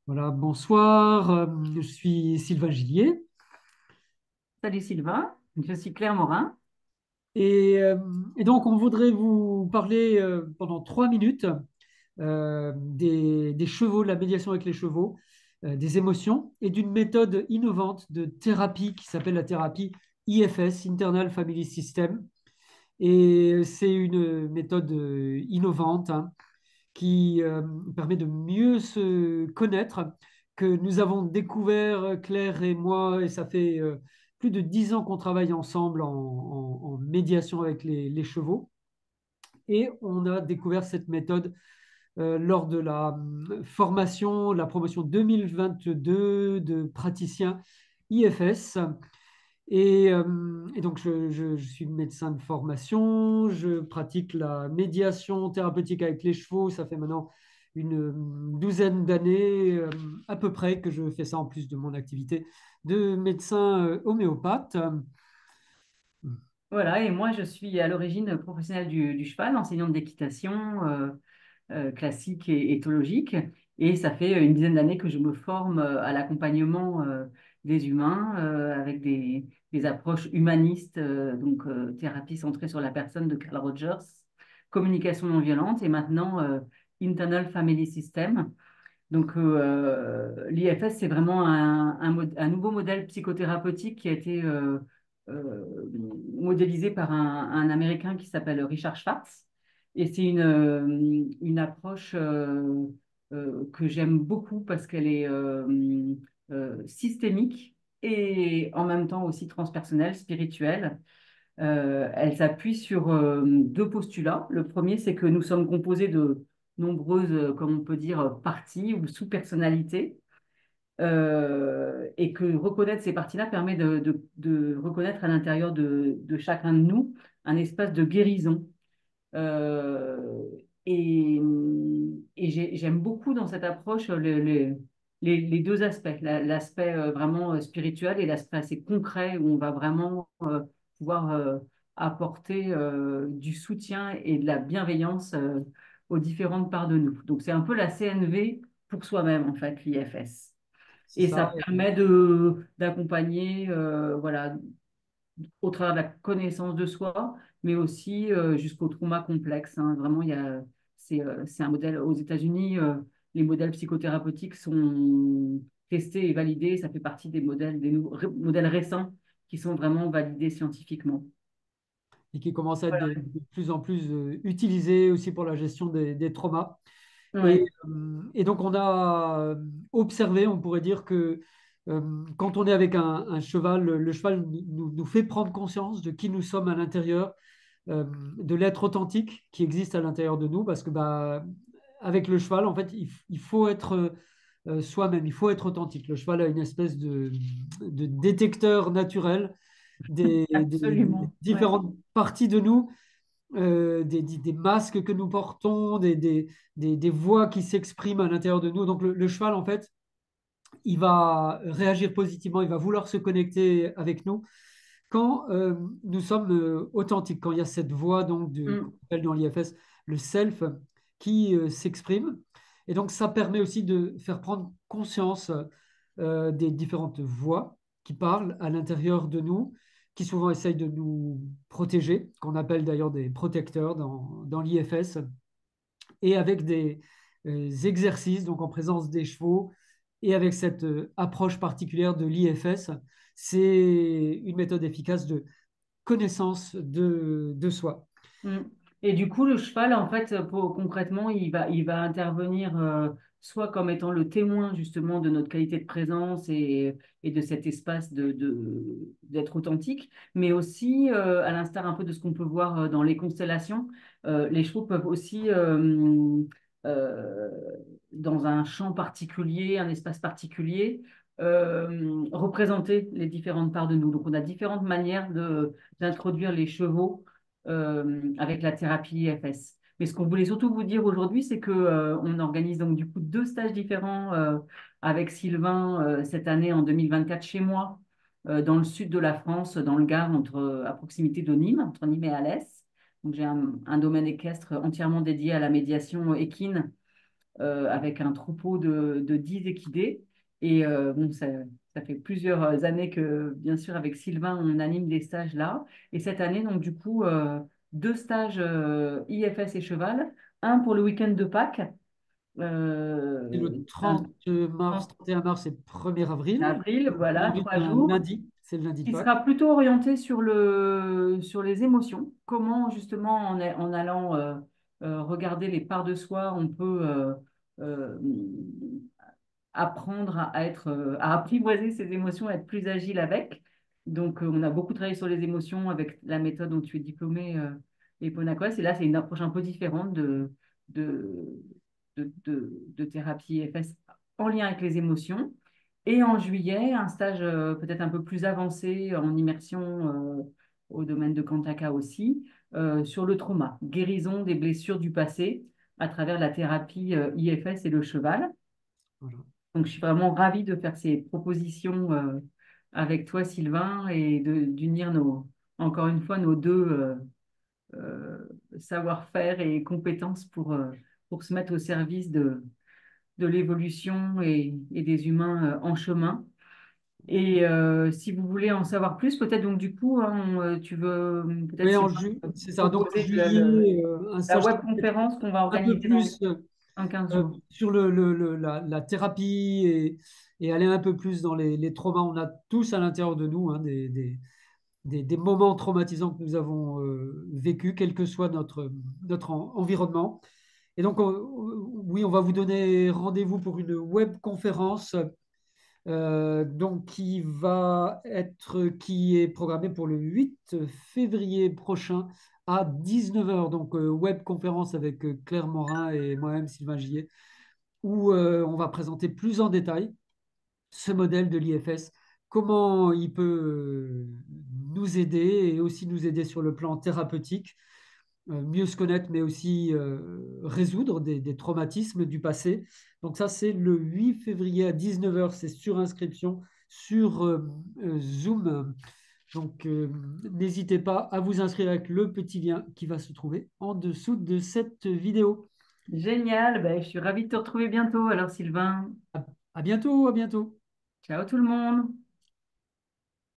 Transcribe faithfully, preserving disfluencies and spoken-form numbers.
Voilà, bonsoir, euh, je suis Sylvain Gillier Salut Sylvain, je suis Claire Morin. et, euh, et donc on voudrait vous parler euh, pendant trois minutes euh, des, des chevaux, de la médiation avec les chevaux, euh, des émotions et d'une méthode innovante de thérapie qui s'appelle la thérapie I F S, Internal Family System. Et c'est une méthode euh, innovante, hein, qui euh, permet de mieux se connaître, que nous avons découvert, euh, Claire et moi, et ça fait euh, plus de dix ans qu'on travaille ensemble en, en- en médiation avec les, les chevaux. Et on a découvert cette méthode euh, lors de la euh, formation, la promotion deux mille vingt-deux de praticiens I F S. Et, euh, et donc, je, je- je suis médecin de formation, je pratique la médiation thérapeutique avec les chevaux. Ça fait maintenant une euh, douzaine d'années euh, à peu près que je fais ça en plus de mon activité de médecin euh, homéopathe. Voilà, et moi je suis à l'origine professionnelle du, du cheval, enseignante d'équitation euh, euh, classique et éthologique. Et ça fait une dizaine d'années que je me forme euh, à l'accompagnement euh, des humains euh, avec des, des approches humanistes, euh, donc euh, thérapie centrée sur la personne de Carl Rogers, communication non violente et maintenant euh, Internal Family System. Donc, euh, l'I F S, c'est vraiment un, un mod- un nouveau modèle psychothérapeutique qui a été euh, euh, modélisé par un, un Américain qui s'appelle Richard Schwartz. Et c'est une, euh, une approche euh, euh, que j'aime beaucoup parce qu'elle est euh, euh, systémique et en même temps aussi transpersonnelle, spirituelle. Euh, elle s'appuie sur euh, deux postulats. Le premier, c'est que nous sommes composés de nombreuses, euh, comme on peut dire, parties ou sous-personnalités, euh, et que reconnaître ces parties-là permet de, de- de reconnaître à l'intérieur de, de chacun de nous un espace de guérison. Euh, et et j'ai- j'aime beaucoup dans cette approche le- le- les, les deux aspects, la- l'aspect euh, vraiment euh, spirituel et l'aspect assez concret où on va vraiment euh, pouvoir euh, apporter euh, du soutien et de la bienveillance euh, aux différentes parts de nous. Donc c'est un peu la C N V pour soi-même en fait, l'I F S. C'est Et ça ça. permet de d'accompagner euh, voilà, au travers de la connaissance de soi, mais aussi euh, jusqu'au trauma complexe, hein. Vraiment, il y a, c'est, euh, c'est un modèle aux États-Unis. Euh, les modèles psychothérapeutiques sont testés et validés. Ça fait partie des modèles, des nouveaux ré- modèles récents qui sont vraiment validés scientifiquement. Et qui commence à être Voilà. de, de plus en plus euh, utilisé aussi pour la gestion des, des traumas. Et, Ouais. euh, et donc, on a euh, observé, on pourrait dire que euh, quand on est avec un, un cheval, le, le cheval nous, nous fait prendre conscience de qui nous sommes à l'intérieur, euh, de l'être authentique qui existe à l'intérieur de nous, parce que bah, avec le cheval, en fait, il, il faut être euh, soi-même, il faut être authentique. Le cheval a une espèce de, de détecteur naturel des, des Absolument. Ouais. différentes parties de nous, euh, des, des- des masques que nous portons, des, des, des- des voix qui s'expriment à l'intérieur de nous. Donc le, le cheval, en fait, il va réagir positivement, il va vouloir se connecter avec nous quand euh, nous sommes euh, authentiques, quand il y a cette voix donc de, qu'on Mm. appelle dans l'I F S le self qui euh, s'exprime. Et donc ça permet aussi de faire prendre conscience euh, des différentes voix qui parlent à l'intérieur de nous, qui souvent essayent de nous protéger, qu'on appelle d'ailleurs des protecteurs dans, dans l'I F S, et avec des euh, exercices, donc en présence des chevaux, et avec cette euh, approche particulière de l'I F S, c'est une méthode efficace de connaissance de, de soi. Mm. Et du coup, le cheval, en fait, pour- concrètement, il va, il va intervenir euh, soit comme étant le témoin justement de notre qualité de présence et, et de cet espace de, de- d'être authentique, mais aussi, euh, à l'instar un peu de ce qu'on peut voir euh, dans les constellations, euh, les chevaux peuvent aussi, euh, euh, dans un champ particulier, un espace particulier, euh, représenter les différentes parts de nous. Donc, on a différentes manières de, d'introduire les chevaux euh, avec la thérapie I F S. Mais ce qu'on voulait surtout vous dire aujourd'hui, c'est que euh, on organise donc du coup deux stages différents euh, avec Sylvain euh, cette année en deux mille vingt-quatre chez moi, euh, dans le sud de la France, dans le Gard, entre, à proximité de Nîmes, entre Nîmes et Alès. Donc j'ai un, un domaine équestre entièrement dédié à la médiation équine euh, avec un troupeau de, de dix équidés. Et euh, bon, ça, ça fait plusieurs années que, bien sûr, avec Sylvain, on anime des stages là. Et cette année, donc, du coup, euh, deux stages euh, I F S et cheval, un pour le week-end de Pâques. C'est euh, le un trente mars, trente et un mars et premier avril. avril, voilà, Aujourd'hui, c'est trois un jours, lundi, c'est le lundi de qui Pâques. sera plutôt orienté sur le, sur les émotions. Comment, justement, en, a- en allant euh, euh, regarder les parts de soi, on peut euh, euh, apprendre à être, euh, à apprivoiser ses émotions, à être plus agile avec. Donc, euh, on a beaucoup travaillé sur les émotions avec la méthode dont tu es diplômé, euh, et Ponacos. Et là, c'est une approche un peu différente de, de, de, de, de thérapie F S en lien avec les émotions. Et en juillet, un stage euh, peut-être un peu plus avancé en immersion euh, au domaine de Kantaka aussi, euh, sur le trauma, guérison des blessures du passé à travers la thérapie euh, I F S et le cheval. Voilà. Donc, je suis vraiment ravie de faire ces propositions euh, avec toi, Sylvain, et de, d'unir nos, encore une fois nos deux euh, euh, savoir-faire et compétences pour, euh, pour se mettre au service de, de l'évolution et, et des humains euh, en chemin. Et euh, si vous voulez en savoir plus, peut-être donc du coup, hein, on, euh, tu veux euh, peut-être Oui, en Sylvain ju c'est ça. Donc en proposer le- le- juillet, euh, un la stage web conférence qu'on va un peu organiser dans les, plus euh, en quinze euh, jours. sur le, le- le- la, la thérapie et, et aller un peu plus dans les, les traumas. On a tous à l'intérieur de nous hein, des, des, des- des moments traumatisants que nous avons euh, vécus, quel que soit notre, notre en- environnement. Et donc, on- oui, on va vous donner rendez-vous pour une web conférence euh, donc qui va être, qui est programmée pour le huit février prochain à dix-neuf heures. Donc, euh, web conférence avec euh, Claire Morin et moi-même, Sylvain Gillet, où euh, on va présenter plus en détail ce modèle de l'I F S, comment il peut euh, nous aider et aussi nous aider sur le plan thérapeutique, euh, mieux se connaître, mais aussi euh, résoudre des, des traumatismes du passé. Donc ça, c'est le huit février à dix-neuf heures, c'est sur inscription sur euh, euh, Zoom. Donc euh, n'hésitez pas à vous inscrire avec le petit lien qui va se trouver en dessous de cette vidéo. Génial, ben, je suis ravie de te retrouver bientôt. Alors, Sylvain, À, à bientôt, à bientôt. ciao tout le monde.